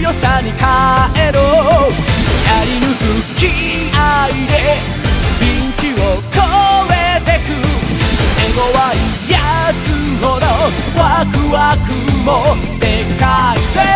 よさに帰ろう。やり抜く気合でピンチを越えてく。手強いやつほどワクワクもでかいぜ。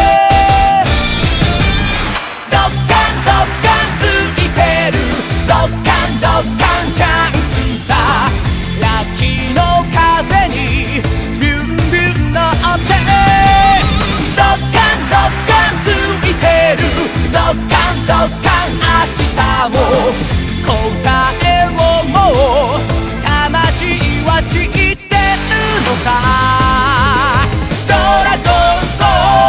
ドッカンドッカンついてる。ドッカンドッカンチャンスさ。ラッキーの風にビュンビュン乗ってドッカンドッカンついてる。ドッカンドッカン明日も答えをもう魂は知ってるのさ。ドラゴンソ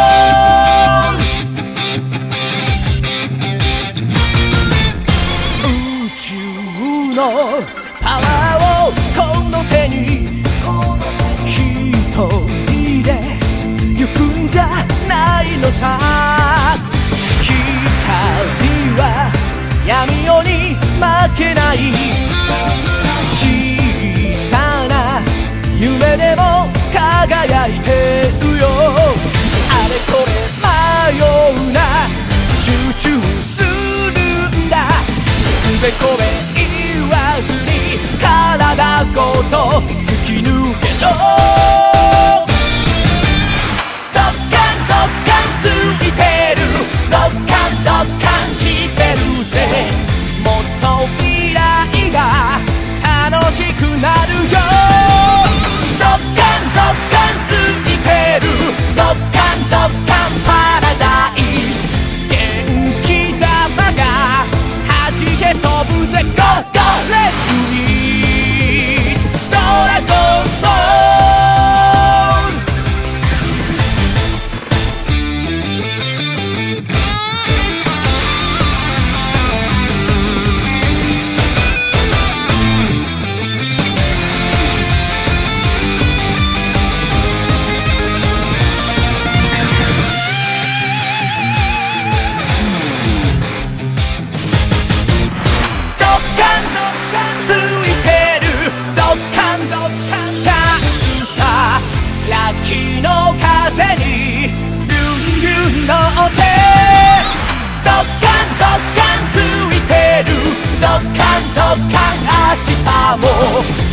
ウル宇宙のパワーをこの手に一人で行くんじゃないのさ。光は闇夜に負けない。小さな夢でも輝いてるよ。あれこれ迷うな、集中するんだ。つべこべ言わずに体ごと突き抜けろ。ドッカンドッカンついてる。ドッカンドッカン来てるぜ。もっと未来が楽しくなるよ。ドッカンドッカンついてる。ドッカンドッカンパラダイス。元気玉が弾け飛ぶぜ。ゴーゴーレッツリーチドラゴンソウル。ラッキーの風にビュンビュン乗ってドッカンドッカンついてる。ドッカンドッカン明日も